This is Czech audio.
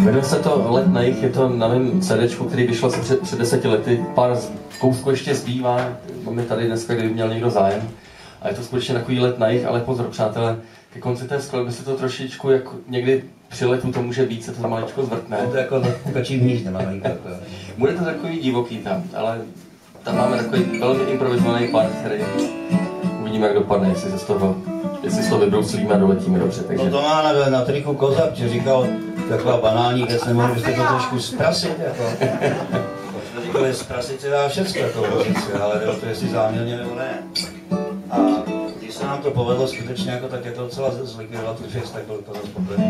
Jmenuje se to Let na jich, je to na mém CDčku, který vyšlo asi před 10 lety. Pár kousků ještě zbývá, máme tady dneska, kdyby měl někdo zájem. A je to skutečně takový let na jich, ale pozor, přátelé, ke konci té skladby se to trošičku, jak někdy při letu to může být, se to maličko zvrtne. Je to jako kačí hnízd, malinko. Bude to takový divoký tam, ale tam máme takový velmi improvizovaný part, který uvidíme, jak dopadne, jestli z toho vybrouslíme a doletíme dobře. Takže... No to má na triku Kozak, že říkal, taková banální věc, nemohli byste to trošku zprasit, jako. Jsme říkali, zprasit se dá všecko, jako pozice, ale jde o to, jestli záměrně nebo ne. A když se nám to povedlo skutečně jako tak jako docela zlikvidovat tu věc, tak byl to zase poprvé.